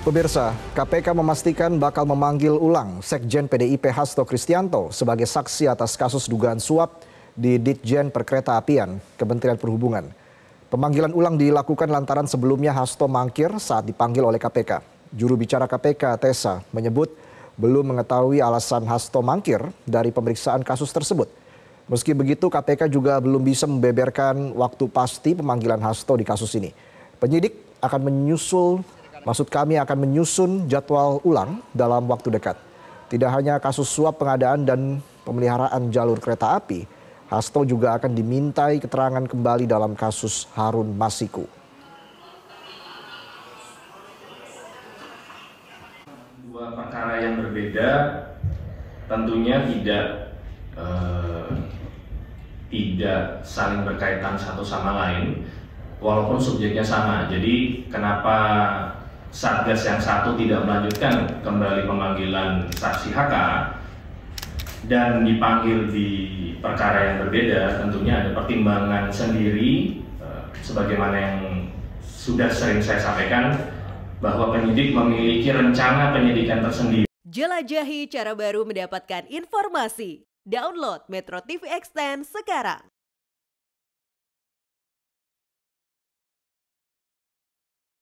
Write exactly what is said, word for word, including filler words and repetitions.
Pemirsa, K P K memastikan bakal memanggil ulang Sekjen P D I P Hasto Kristianto sebagai saksi atas kasus dugaan suap di Ditjen Perkeretaapian, Kementerian Perhubungan. Pemanggilan ulang dilakukan lantaran sebelumnya Hasto mangkir saat dipanggil oleh K P K. Juru bicara K P K, Tessa, menyebut belum mengetahui alasan Hasto mangkir dari pemeriksaan kasus tersebut. Meski begitu, K P K juga belum bisa membeberkan waktu pasti pemanggilan Hasto di kasus ini. Penyidik akan menyusul Maksud kami akan menyusun jadwal ulang dalam waktu dekat. Tidak hanya kasus suap pengadaan dan pemeliharaan jalur kereta api, Hasto juga akan dimintai keterangan kembali dalam kasus Harun Masiku. Dua perkara yang berbeda tentunya tidak eh, tidak saling berkaitan satu sama lain, walaupun subjeknya sama. Jadi kenapa Satgas yang satu tidak melanjutkan kembali pemanggilan saksi H K dan dipanggil di perkara yang berbeda, tentunya ada pertimbangan sendiri, sebagaimana yang sudah sering saya sampaikan, bahwa penyidik memiliki rencana penyidikan tersendiri. Jelajahi cara baru mendapatkan informasi. Download Metro T V Extend sekarang.